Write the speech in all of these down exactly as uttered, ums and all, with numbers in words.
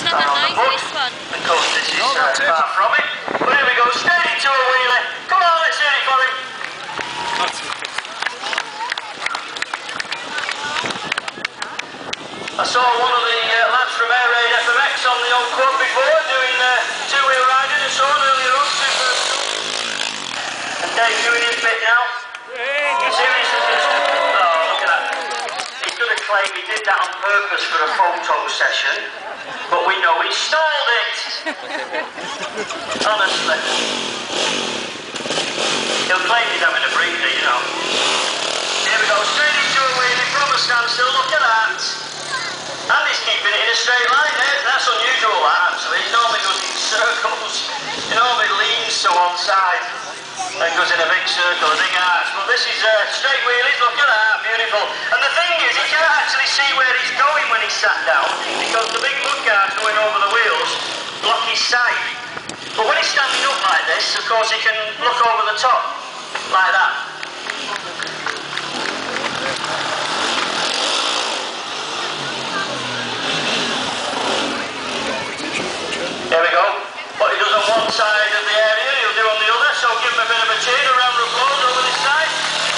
not that nice, this one. Of course, this is uh, far from it. But here we go, straight into a wheelie. Come on, let's hear it for him. I saw one of the uh, lads from Air Raid F M X on the old quad before, doing uh, two-wheel riding and so on earlier on, super cool. And Dave's doing his bit now. You see this is just... Oh, look at that. He's going to claim he did that on purpose for a photo session, but we know he stalled it. Honestly. He'll claim he's having a breather, you know. Here we go, straight into a wheelie from a standstill, look at that. And he's keeping it in a straight line there. That's unusual, that, actually. He normally goes in circles. He normally leans to one side and goes in a big circle, a big arch. But this is uh, straight wheelies, look at that, beautiful. And the thing is, he can't actually see where he's going when he's sat down because the big mudguards going over the wheels block his sight. But when he's standing up like this, of course, he can look over the top, like that. There we go. What he does on one side of the area, he'll do on the other, so give him a bit of a cheer, a round of applause over this side.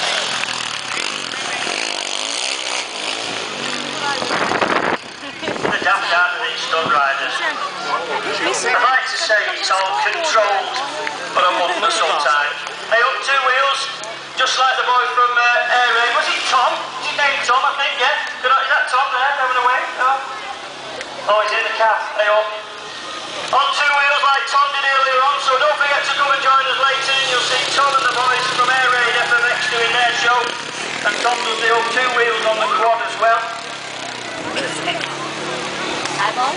The daft out of these stunt riders. I'd like to say it's all controlled, but I wouldn't sometimes. Hey, up two wheels, just like the boy from uh, Air Raid. Was it Tom? Is his name Tom, I think, yeah? Is that Tom there, having a wave? Oh, he's in the cab. Hey, up. On two wheels like Tom did earlier on, so don't forget to come and join us later and you'll see Tom and the boys from Air Raid F M X doing their show. And Tom does the old two wheels on the quad as well. Eyeball?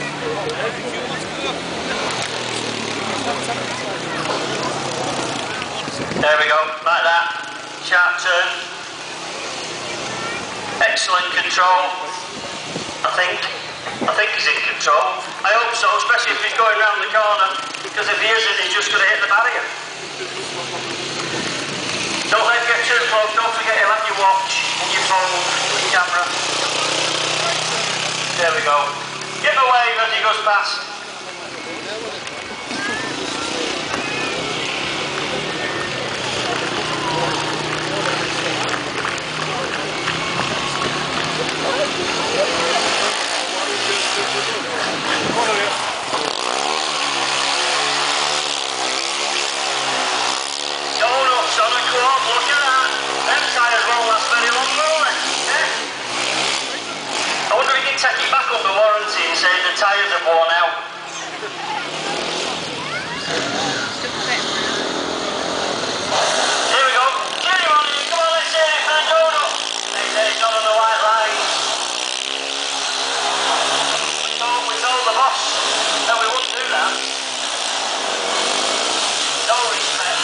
There we go, like that. Sharp turn. Excellent control, I think. I think he's in control. I hope so, especially if he's going round the corner, because if he isn't, he's just going to hit the barrier. Don't let him get too close, don't forget he'll have your watch and your phone and your camera. There we go. Give him a wave as he goes past. Donuts on a quad, look at that. Them tyres won't last very long, will they? Eh? I wonder if you can take it back under warranty and say the tyres are worn out. Here we go. Get him on here. Come on, let's hear it for the donut. They say he's not on the white line. We told, we told the boss that we wouldn't do that. No respect.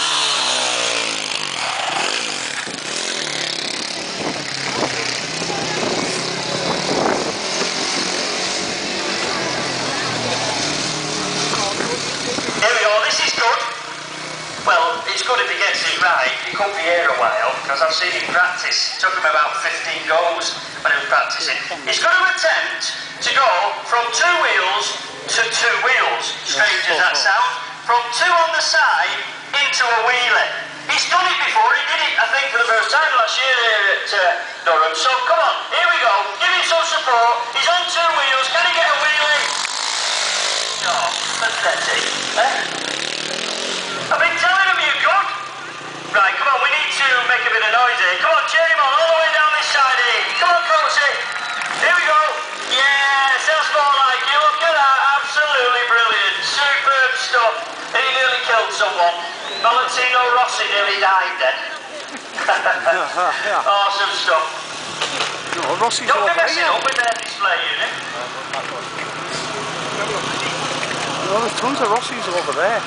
Here we go, this is good. Well, it's good if he gets it right. He could be here a while, because I've seen him practice. It took him about fifteen goes when he was practicing. He's going to attempt to go from two wheels to two wheels, strange as that sounds, from two on the side into a wheelie. He's done it before, he did it, I think, for the first time last year here at uh, Durham. So, come on, here we go, give him some support. He's on two wheels, can he get a wheelie? No, pathetic, eh? I've been telling him you're good. Right, come on, we need to make a bit of noise here. Come on, cheer him on all the way down this side here. Come on, Crossy. Here we go. Yes, that's more like you. Look at that, absolutely brilliant. Superb stuff. And he nearly killed someone. Valentino Rossi nearly died then. Awesome stuff. No, Rossi's Don't over be messing here. up with their display unit. No, there's tons of Rossi's over there.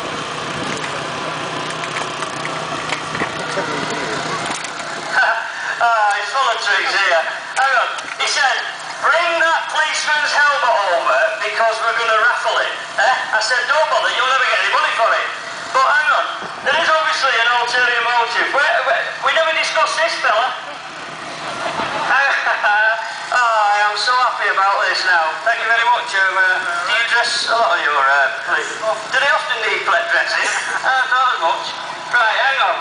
Ah, it's full of trees here. Hang on. He said, bring that policeman's helmet over because we're going to raffle it. Eh? I said, don't bother, you'll never get any money for it. But hang on, there is obviously an ulterior motive. We, we, we never discussed this, fella. Oh, I am so happy about this now. Thank you very much. Um, uh, yes, a lot of your uh, police. Oh, do they often need plate dressing? uh, not as much. Right, hang on.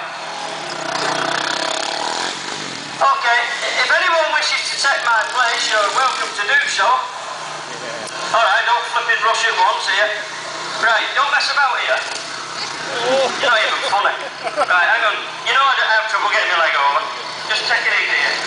Okay, if anyone wishes to take my place, you're welcome to do so. Alright, don't flip in rush at once here. Right, don't mess about here. You're not even funny. Right, hang on. You know I don't have trouble getting my leg over. Just take it easy here.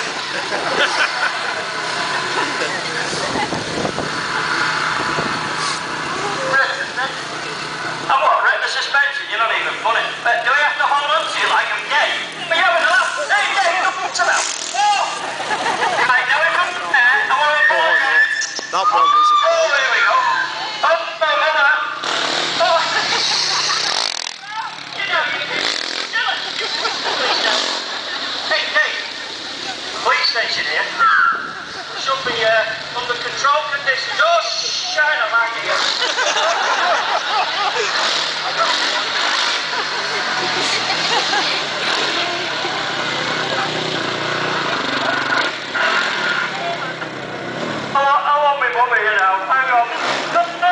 Oh what, wreck the suspension? You're not even funny. But do we have to hold on to you like I'm gay? But you're having a laugh. Hey, Dave, come to that. Oh! Right, now we come from there. I want to pull Oh, it. no. That one was a Oh, here we go. Oh, no, no, no. Oh. You know, you Hey, Dave. Police station here. Should be uh, under control conditions. Oh, shine a light here. I want, I want my mummy, you know. Hang on. No, no,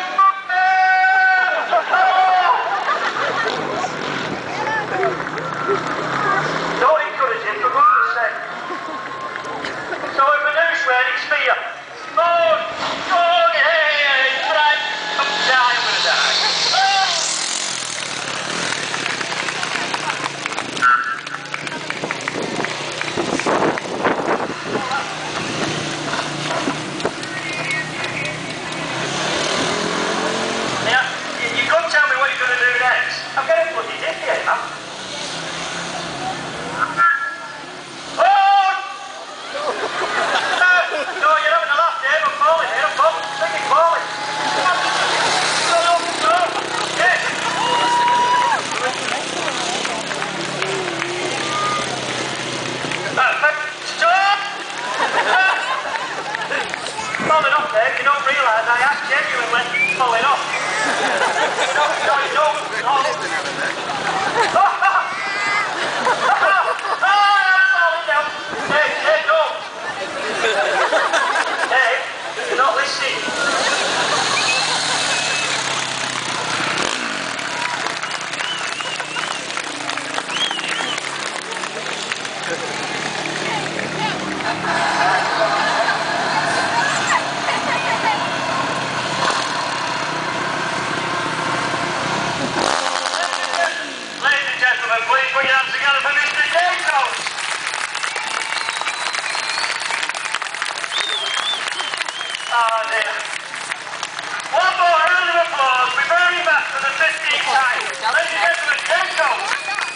oh. Don't encourage him, for goodness sake. So if I do swear, it's fear. Oh, oh, yeah, yeah, yeah. Right. I'm dying, I'm gonna die. Oh. Yeah, you, you couldn't tell me what you're gonna do next. I'm getting bloody dicky, eh, man? No, you're having a laugh, Dave. I'm falling here. I'm falling. I think it's falling. No, no, no. Yes. Stop! Falling off, Dave. You don't realise I am genuinely falling off. No, no, you don't. No. Oh, I'm falling down. Dave, Dave, no. Dave, you're not listening. Ladies and gentlemen, please put your hands together for Mister Dacos. Oh dear. One more round of applause. We're burning back for the fifteenth time. Ladies and gentlemen, Dacos.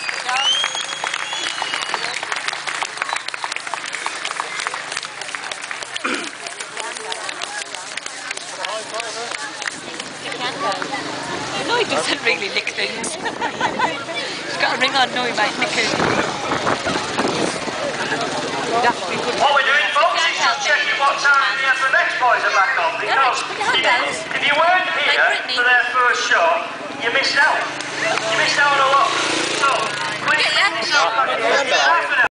No, he doesn't really lick things. He's got a ring on, no, he might nick it. What we're doing, folks, is just checking what time the F M X boys are back on, because if, if you weren't here for their first show, you missed out. You missed out on a lot. So, please,